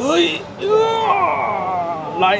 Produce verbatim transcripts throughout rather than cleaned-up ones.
可以，啊、来，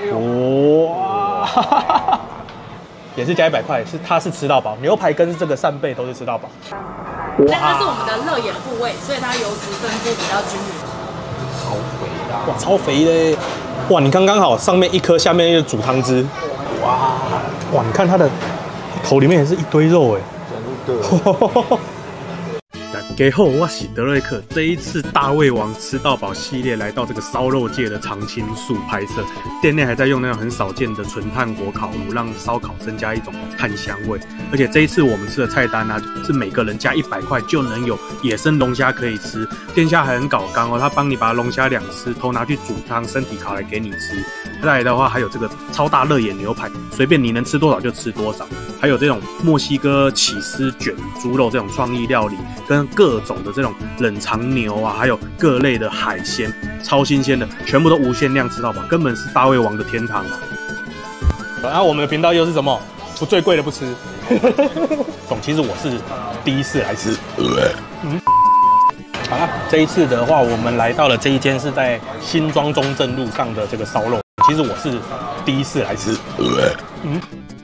哇，也是加一百块，是它是吃到饱，牛排跟这个扇贝都是吃到饱。 但它是我们的肋眼部位，所以它油脂分布比较均匀。 超肥啦！哇，超肥嘞！哇，你刚刚好，上面一颗，下面又煮汤汁。哇哇，你看它的头里面也是一堆肉哎。真的。大家好，我是德瑞克。这一次大胃王吃到饱系列来到这个烧肉界的常青树拍摄，店内还在用那种很少见的纯炭火烤炉，让烧烤增加一种炭香味。而且这一次我们吃的菜单啊，是每个人加一百块就能有野生龙虾可以吃。店家还很搞刚哦，他帮你把龙虾两吃，头拿去煮汤，身体烤来给你吃。再来的话，还有这个超大肋眼牛排，随便你能吃多少就吃多少。还有这种墨西哥起司卷猪肉这种创意料理，跟各种的这种冷藏牛啊，还有各类的海鲜，超新鲜的，全部都无限量吃到饱，根本是大胃王的天堂啊！然后我们的频道又是什么？不最贵的不吃。总其实我是第一次来吃。嗯。好了，这一次的话，我们来到了这一间是在新庄中正路上的这个烧肉。其实我是第一次来吃。嗯。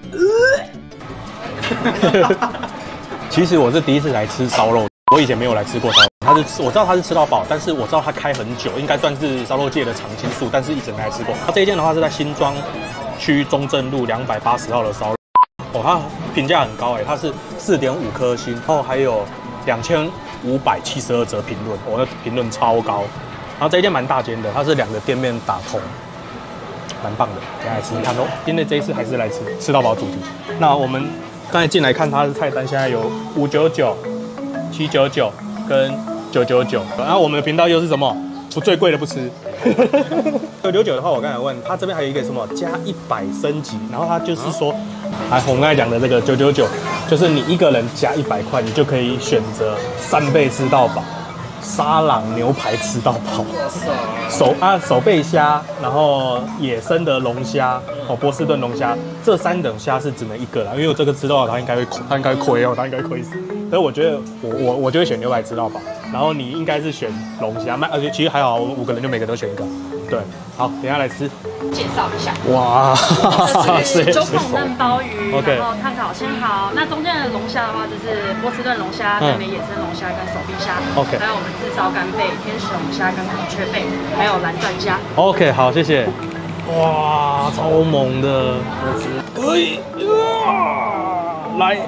其实我是第一次来吃烧肉，我以前没有来吃过烧肉。他是我知道他是吃到饱，但是我知道他开很久，应该算是烧肉界的常青树，但是一直没来吃过。他这一间的话是在新庄区中正路两百八十号的烧肉，哦，它评价很高哎，它是四点五颗星，然后还有两千五百七十二则评论，我的评论超高。然后这一间蛮大间的，它是两个店面打通，蛮棒的，大家来吃吃看哦。因为这一次还是来吃吃到饱主题。那我们刚才进来看它的菜单，现在有五九九、七九九跟九九九。然后我们的频道又是什么？不最贵的不吃。九九九的话，我刚才问他这边还有一个什么加一百升级，然后他就是说，还红刚才讲的这个九九九，就是你一个人加一百块，你就可以选择扇贝吃到饱。沙朗牛排吃到饱，手啊手背虾，然后野生的龙虾，哦波士顿龙虾，这三等虾是只能一个啦，因为我这个吃到饱，它应该会它应该亏哦，它应该亏死。所以我觉得我我我就会选牛排吃到饱，然后你应该是选龙虾，而且其实还好，五个人就每个都选一个。对，好，等一下来吃。 介绍一下， 哇， 这是九孔嫩鲍鱼， okay. 然后炭烤生蚝。那中间的龙虾的话，就是波士顿龙虾、南美野生龙虾跟手臂虾。OK。还有我们炙烧干贝、天使龙虾跟孔雀贝，还有蓝钻虾。OK， 好，谢谢。哇，超猛的！可以，来，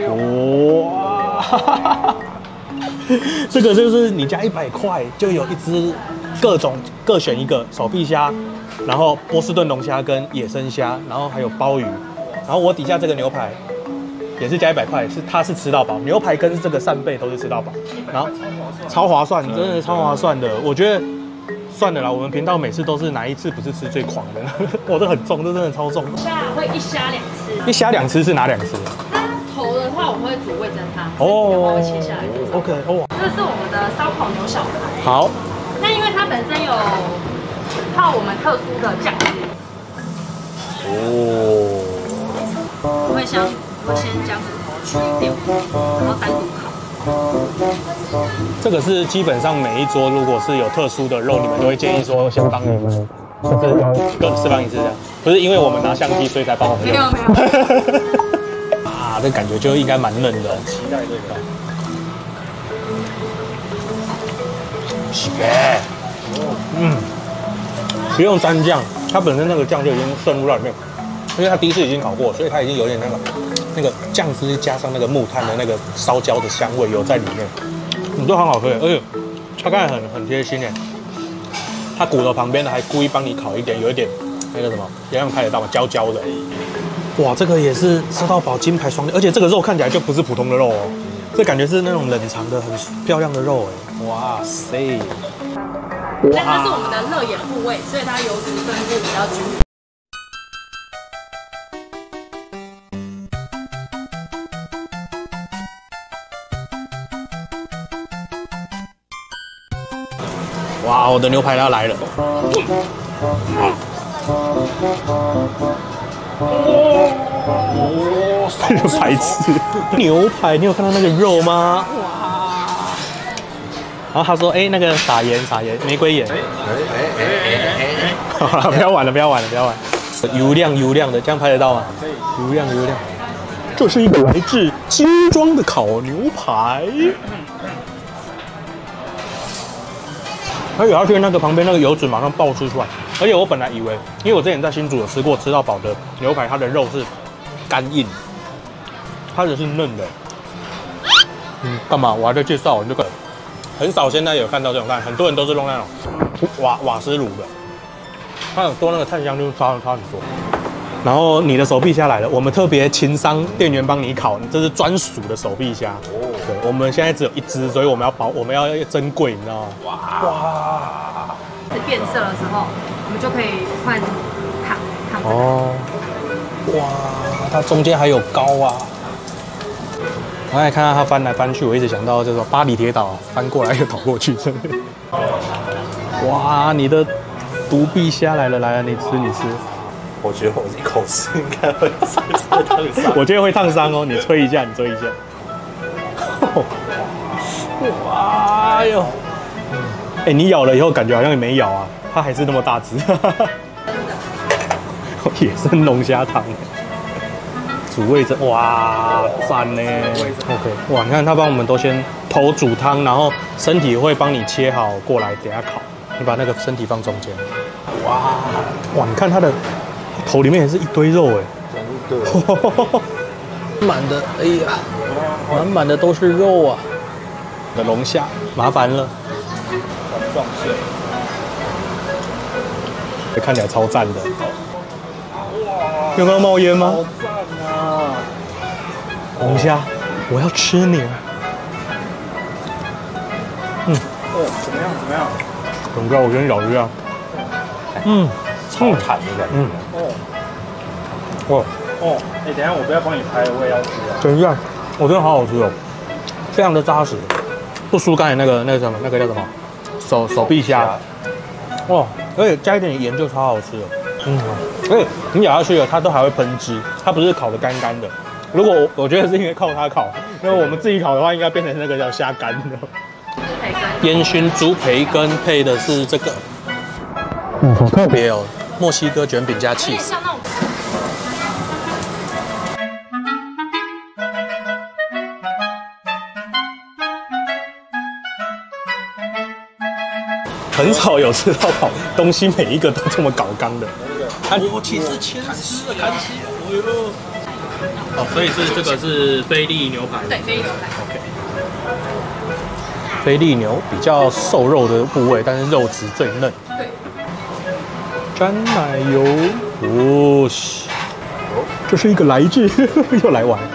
哇！这个就是你加一百块就有一只各种各选一个手臂虾，然后波士顿龙虾跟野生虾，然后还有鲍鱼，然后我底下这个牛排也是加一百块，是它是吃到饱，牛排跟这个扇贝都是吃到饱，然后超划算，真的超划算的。我觉得算了啦，我们频道每次都是哪一次不是吃最狂的？我这很重，这真的超重。虾会一虾两吃，一虾两吃是哪两吃？头的话，我们会煮味噌汤，哦，会切下来。OK， 哦，这是我们的烧烤牛小排。好，那因为它本身有泡我们特殊的酱汁。哦。我会先我先将骨头去掉，然后单独烤。这个是基本上每一桌如果是有特殊的肉，你们都会建议说先帮你们，就是各示范一次这样，不是因为我们拿相机所以才帮我们用。没有没有。啊，这感觉就应该蛮嫩的，期待这个。耶，嗯，不用沾酱，它本身那个酱就已经渗入到里面，因为它第一次已经烤过，所以它已经有点那个那个酱汁加上那个木炭的那个烧焦的香味有在里面，嗯，都很好吃，而且它刚才很很贴心耶，它骨头旁边的还故意帮你烤一点，有一点那个什么，也让看得到吗？焦焦的。哇，这个也是吃到饱金牌双料，而且这个肉看起来就不是普通的肉哦，这感觉是那种冷藏的很漂亮的肉哎，哇塞！但它是我们的肋眼部位，所以它油脂分布比较均匀。哇，我的牛排要来了！哦，这个排翅牛排，你有看到那个肉吗？哇！ 然后他说，哎、那个撒盐撒盐，玫瑰盐。哎哎哎哎哎，好了，不要玩了，不要玩了，不要玩。油亮油亮的，这样拍得到吗？可以。油亮油亮。这是一个来自新庄的烤牛排。它咬下去，那个旁边那个油脂马上爆出出来。而且我本来以为，因为我之前在新竹有吃过吃到饱的牛排，它的肉是干硬，它的是嫩的。嗯，干嘛？我还在介绍这个，很少现在有看到这种蛋，很多人都是弄那种瓦瓦斯炉的，它有多那个炭香就差差很多。然后你的手臂虾来了，我们特别情商店员帮你烤，这是专属的手臂虾。哦，对，我们现在只有一只，所以我们要保，我们要珍贵，你知道吗？哇哇！ 变色的时候，我们就可以换烫烫。 哦，哇，它中间还有膏啊！我还看到它翻来翻去，我一直想到这种巴黎铁岛翻过来又倒过去，真的。哇，你的独臂虾来了，来了，你吃你吃。 我觉得我一口吃应该会烫伤。 我觉得会烫伤哦，你吹一下，你吹一下。哇哎呦！哎、欸，你咬了以后感觉好像也没咬啊，它还是那么大只。野生龙虾汤，煮味噌，哇，赞呢 ！OK， 哇，你看他帮我们都先头煮汤，然后身体会帮你切好过来，等下烤。你把那个身体放中间。哇哇，你看它的头里面也是一堆肉哎， 真的， 满的，哎呀，满满的都是肉啊！的龙虾，麻烦了。 撞线， 看起来超赞的。有没有冒烟吗？ 好赞啊！ 龙虾，我要吃你了。嗯， 哦，怎么样？怎么样？ 龙虾，我先咬一下。嗯， 超弹的感觉。 嗯， 哦， 哦， 哦，哎，等一下我不要帮你拍，我也要吃啊。 等一下，我真的好好吃哦，非常的扎实，不输刚才那个那个什么那个叫什么手手臂虾。哇，而且加一点盐就超好吃了。嗯，而且你咬下去了，它都还会喷汁，它不是烤的干干的。如果我我觉得是因为靠它烤，因为我们自己烤的话，应该变成那个叫虾干的。烟熏猪培根配的是这个，嗯，好特别哦，墨西哥卷饼加 cheese。 像那种很少有吃到饱，东西每一个都这么搞刚的。我岂是千丝的看西？哎呦！哦，所以是这个是菲力牛排。 对，菲力牛排。 OK。菲力牛比较瘦肉的部位，但是肉质最嫩。 对。 沾奶油，哦，这是一个来劲，又来玩。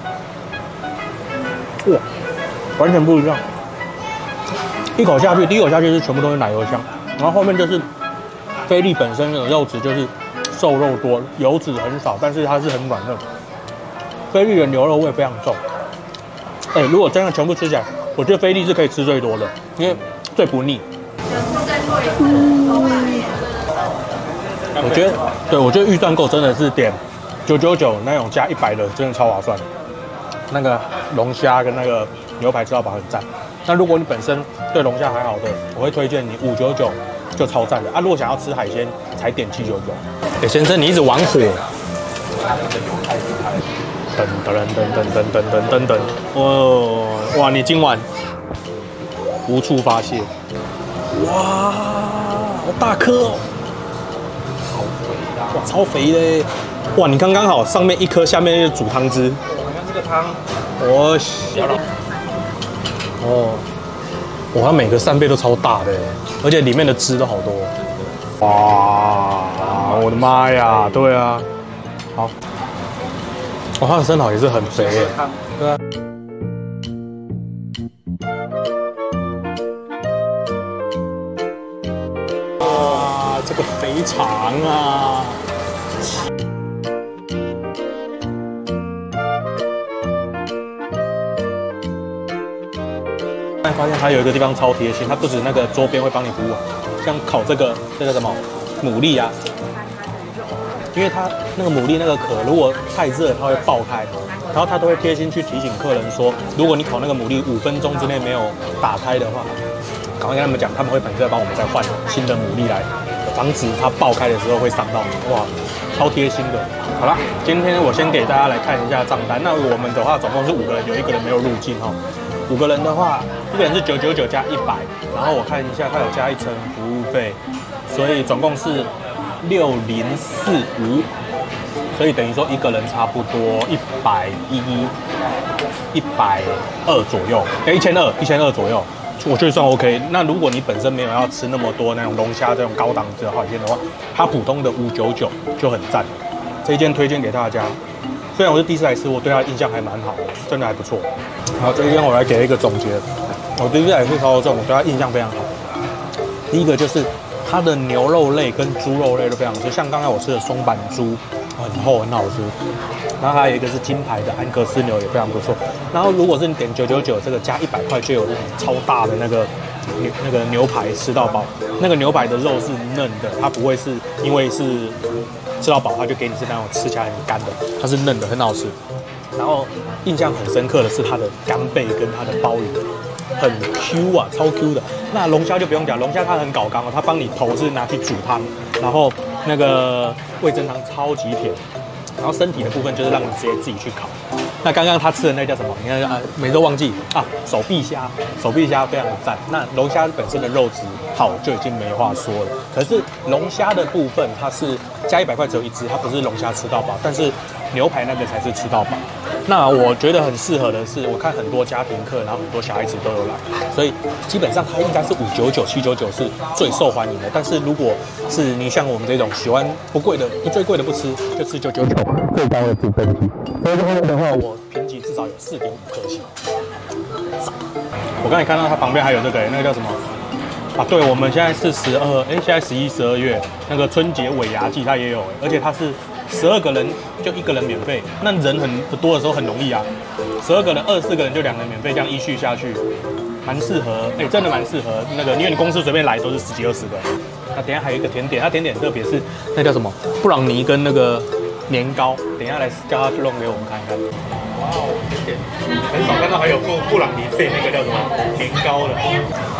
哇，完全不一样。一口下去，第一口下去是全部都是奶油香，然后后面就是菲力本身的肉质就是瘦肉多，油脂很少，但是它是很软嫩。菲力的牛肉味非常重。哎、欸，如果真的全部吃起来，我觉得菲力是可以吃最多的，因为最不腻。我觉得，对我觉得预算够，真的是点九九九那种加一百的，真的超划算。那个龙虾跟那个牛排吃到饱很赞。那如果你本身对龙虾还好的，我会推荐你五九九就超赞的啊！如果想要吃海鲜，才点七九九。哎，先生，你一直玩火。噔噔噔噔噔噔噔噔噔，哦，哇！你今晚无处发泄。哇，好大颗哦！好肥啊！哇，超肥嘞！哇，你刚刚好，上面一颗，下面是煮汤汁。 我看这个汤， 我小了。哦，哇，它每个扇贝都超大的，而且里面的汁都好多。哇，我的妈呀！对啊，好，哇，它的生蚝也是很肥耶。对啊。哇，这个肥肠啊！发现它有一个地方超贴心，它不止那个桌边会帮你铺啊，像烤这个这个什么牡蛎啊，因为它那个牡蛎那个壳如果太热它会爆开，然后它都会贴心去提醒客人说，如果你烤那个牡蛎五分钟之内没有打开的话， 赶快跟他们讲，他们会本身帮我们再换新的牡蛎来，防止它爆开的时候会伤到你。哇，超贴心的。好了，今天我先给大家来看一下账单。那我们的话总共是五个人，有一个人没有入境哈。五个人的话，一个人是九九九加一百，然后我看一下，他有加一层服务费，所以总共是六零四五。所以等于说一个人差不多一百一、一百二左右，哎，一千二、一千二左右，我觉得算 OK。那如果你本身没有要吃那么多那种龙虾这种高档的海鲜的话，它普通的五九九就很赞。这一间推荐给大家，虽然我是第一次来吃，我对它的印象还蛮好的，真的还不错。好，这一间我来给一个总结，我第一次来吃烧肉粽，我对它印象非常好。第一个就是它的牛肉类跟猪肉类都非常吃，像刚才我吃的松板猪。很厚很好吃，然后还有一个是金牌的安格斯牛也非常不错。然后如果是你点九九九这个加一百块就有那种超大的那个牛那个牛排吃到饱，那个牛排的肉是嫩的，它不会是因为是吃到饱它就给你是那种吃起来很干的，它是嫩的很好吃。然后印象很深刻的是它的干贝跟它的鲍鱼。很 Q 啊，超 Q 的。那龙虾就不用讲，龙虾它很搞刚哦，它帮你头是拿去煮汤，然后那个味噌汤超级甜，然后身体的部分就是让你直接自己去烤。那刚刚他吃的那叫什么？你看啊，每次都忘记啊，手臂虾，手臂虾非常的赞。那龙虾本身的肉质好就已经没话说了，可是龙虾的部分它是加一百块只有一只，它不是龙虾吃到饱，但是牛排那个才是吃到饱。那我觉得很适合的是，我看很多家庭客，然后很多小孩子都有来，所以基本上它应该是五九九、七九九是最受欢迎的。但是如果是你像我们这种喜欢不贵的、不最贵的不吃，就吃九九九最高的评分级。所以这方面的话，我评级至少有四点五颗星。我刚才看到它旁边还有这个，那个叫什么？啊，对，我们现在是十二，哎，现在十一、十二月那个春节尾牙季它也有，而且它是。十二个人就一个人免费，那人很多的时候很容易啊。十二个人、二十四个人就两个人免费，这样依序下去，蛮适合。哎、欸，真的蛮适合那个，因为你公司随便来都是十几二十个。那等一下还有一个甜点，它甜点特别是那叫什么布朗尼跟那个年糕，等一下来叫他弄给我们看一看。哇哦，甜点很少看到还有布布朗尼配那个叫什么年糕的。